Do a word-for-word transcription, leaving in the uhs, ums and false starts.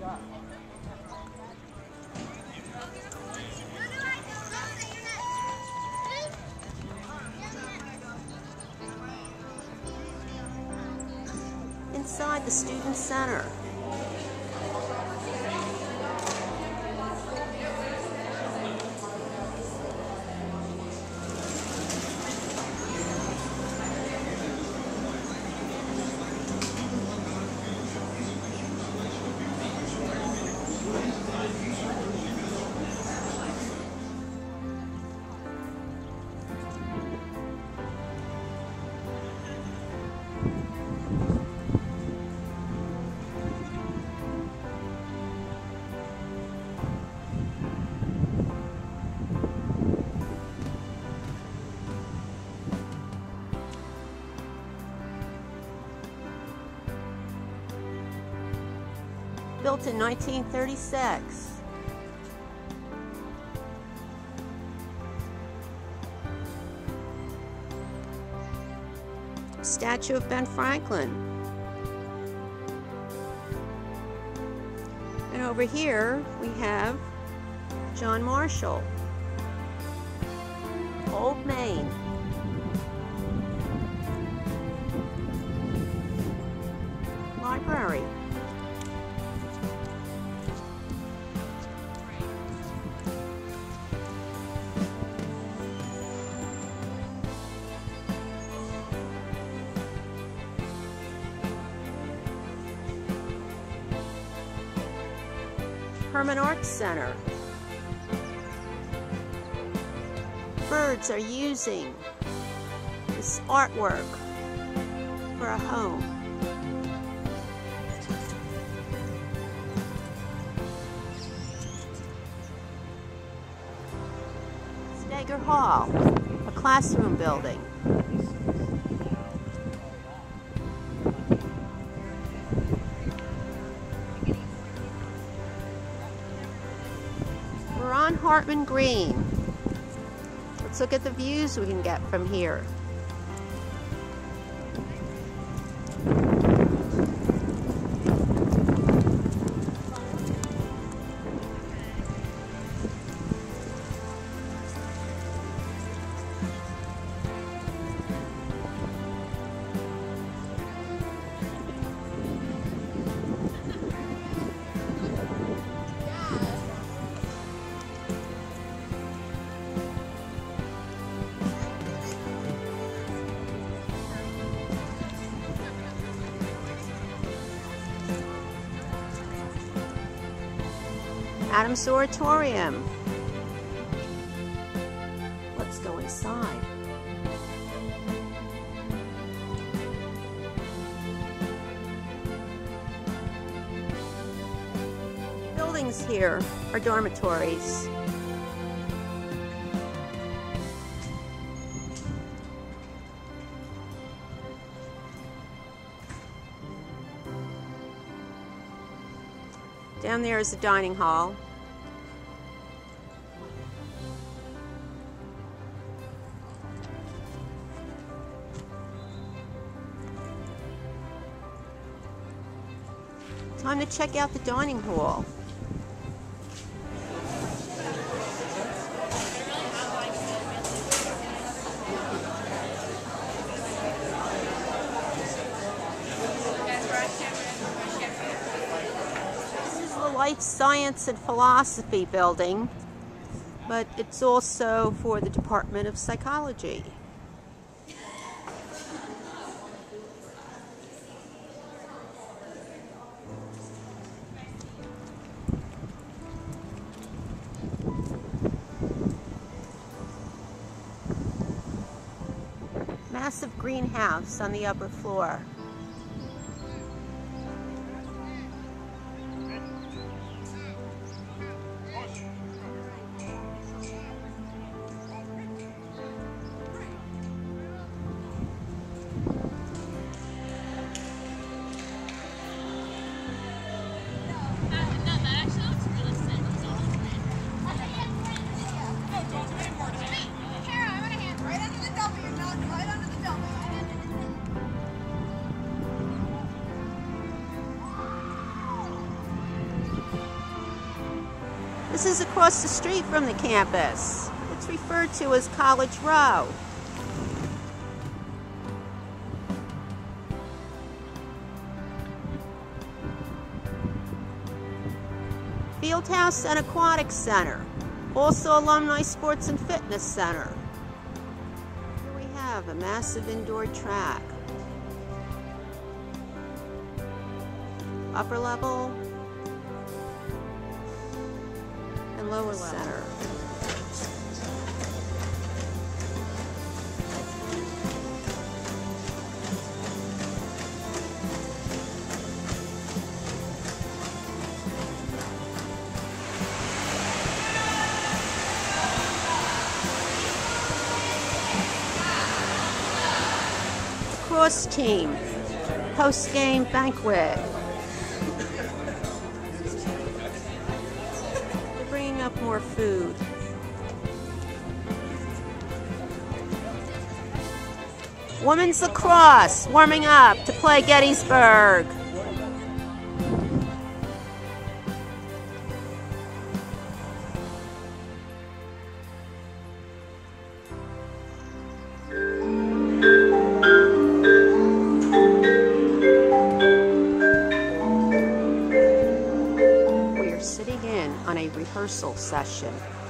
Inside the Student Center. Built in nineteen thirty-six. Statue of Ben Franklin. And over here we have John Marshall. Old Main. Library. Herman Arts Center. Birds are using this artwork for a home. Steger Hall, a classroom building. We're on Hartman Green. Let's look at the views we can get from here. Adams Oratorium. Let's go inside. Buildings here are dormitories. Down there is the dining hall. Time to check out the dining hall. Life Science and Philosophy building, but it's also for the Department of Psychology. Massive greenhouse on the upper floor. This is across the street from the campus. It's referred to as College Row. Fieldhouse and Aquatic Center. Also Alumni Sports and Fitness Center. Here we have a massive indoor track. Upper level and lower level. Center. Cross team, post-game banquet. They're bringing up more food. Women's lacrosse warming up to play Gettysburg. Sitting in on a rehearsal session.